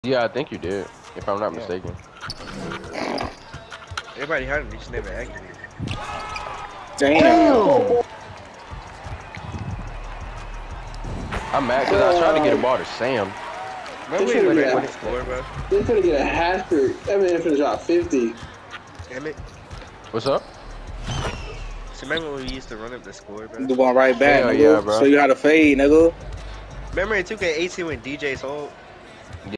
Yeah, I think you did, if I'm not Yeah. mistaken. Everybody had him, he just never activated. Damn. I'm mad because I tried to get a ball to Sam. Remember when he let everybody score, bro? They're gonna get a hat trick. That man finna drop 50. Damn it. What's up? So remember when we used to run up the score, bro? The one right back, Hell nigga. yeah, bro. So you how to fade, nigga. Remember in 2K18 when DJ sold?